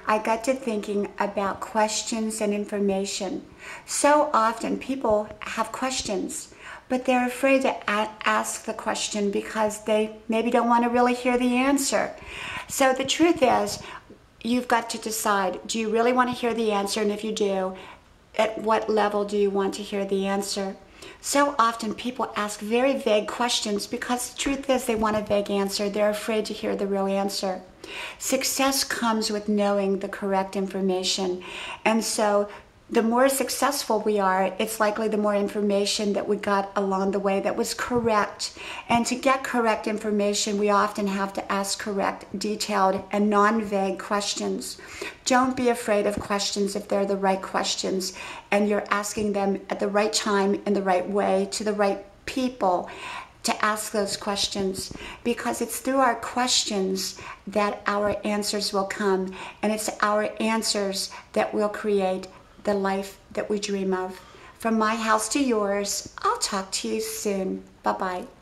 I got to thinking about questions and information. So often people have questions, but they're afraid to ask the question because they maybe don't want to really hear the answer. So the truth is, you've got to decide, do you really want to hear the answer? And if you do, at what level do you want to hear the answer? So often people ask very vague questions because the truth is they want a vague answer. They're afraid to hear the real answer. Success comes with knowing the correct information. And so the more successful we are, it's likely the more information that we got along the way that was correct. And to get correct information, we often have to ask correct, detailed, and non-vague questions. Don't be afraid of questions if they're the right questions and you're asking them at the right time, in the right way, to the right people to ask those questions, because it's through our questions that our answers will come, and it's our answers that will create the life that we dream of. From my house to yours, I'll talk to you soon. Bye-bye.